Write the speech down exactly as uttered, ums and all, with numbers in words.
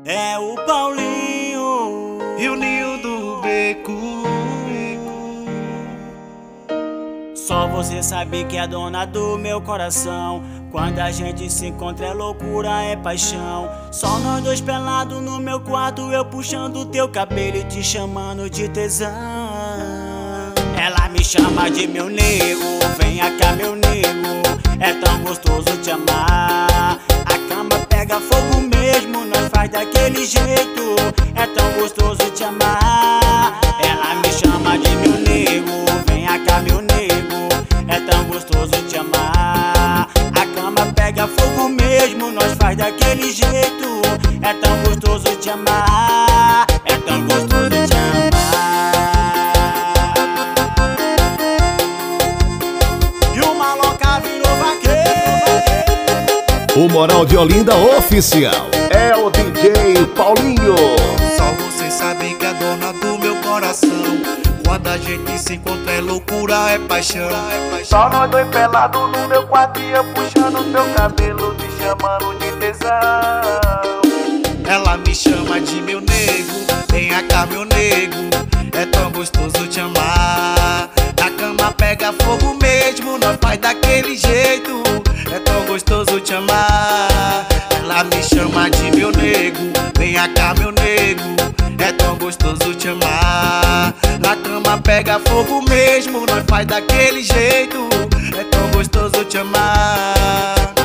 É o Paulinho e o Ninho do Beco. Só você sabe que é dona do meu coração. Quando a gente se encontra é loucura, é paixão. Só nós dois pelados no meu quarto, eu puxando teu cabelo e te chamando de tesão. Ela me chama de meu nego, venha cá meu nego, é tão gostoso te amar. A cama pega fogo mesmo, nós faz daquele jeito, é tão gostoso te amar. Ela me chama de meu nego, venha cá meu nego, é tão gostoso te amar. A cama pega fogo mesmo, nós faz daquele jeito, é tão gostoso te amar, é tão gostoso te amar. E o maloca virou vaqueiro. O Moral de Olinda Oficial é o D J Paulinho. Só você sabe que é dona do meu coração. Quando a gente se encontra é loucura, é paixão. Só nós dois pelados no meu quarto e eu puxando teu cabelo, te chamando de tesão. Ela me chama de meu nego, venha cá meu nego, é tão gostoso te amar. A cama pega fogo mesmo, nós faz daquele jeito, é tão gostoso te amar. Ela me chama de meu nego, venha cá meu nego, é tão gostoso te amar. A cama pega fogo mesmo, nós faz daquele jeito, é tão gostoso te amar.